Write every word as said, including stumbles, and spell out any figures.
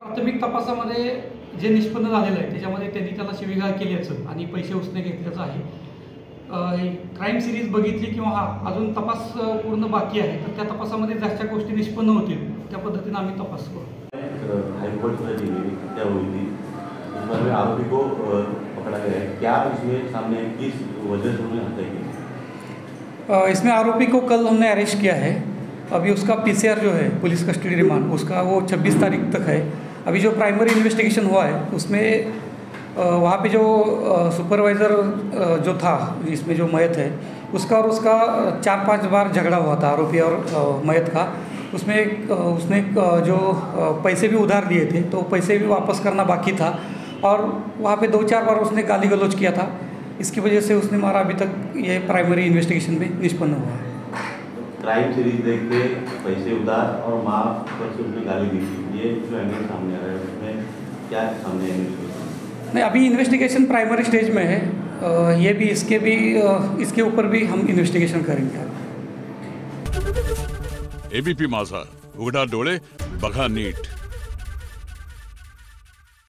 प्राथमिक तपासामध्ये जे निष्पन्न झालेलं आहे त्याच्यामध्ये त्यांनी त्याला शिवीगाळ केल्याचं आणि पैसे उसने घेतल्याचं आहे। क्राईम सिरीज बघितली किंवा हा अजून तपास पूर्ण बाकी आहे, तर त्या तपासामध्ये ज्या गोष्टी निष्पन्न होतील त्या पद्धतीने आम्ही तपास करू। हाईकोर्ट में हत्या हुई थी, इसमें आरोपी को पकड़ा गया है, क्या इसमें सामने किस वजह से उन्होंने हत्या की? इसमें आरोपी को कल हमने अरेस्ट किया है। अभी उसका पीसीआर जो है पुलिस कस्टडी रिमांड उसका वो छब्बीस तारीख तक है। अभी जो प्राइमरी इन्वेस्टिगेशन हुआ है उसमें वहाँ पे जो सुपरवाइज़र जो था इसमें जो मयत है उसका और उसका चार पांच बार झगड़ा हुआ था आरोपी और मयत का। उसमें उसने जो पैसे भी उधार दिए थे तो पैसे भी वापस करना बाकी था और वहाँ पे दो चार बार उसने गाली गलौज किया था। इसकी वजह से उसने मारा। अभी तक ये प्राइमरी इन्वेस्टिगेशन में निष्पन्न हुआ है। क्राइम सीरीज देख के पैसे उधार और माफ पर से उसने गाली दी थी, ये जो एंगल सामने आ रहा है उसमें क्या सामने है? नहीं, अभी इन्वेस्टिगेशन प्राइमरी स्टेज में है। ये भी इसके भी इसके ऊपर भी हम इन्वेस्टिगेशन करेंगे। एबीपी माझा, उघडा डोळे बघा नीट।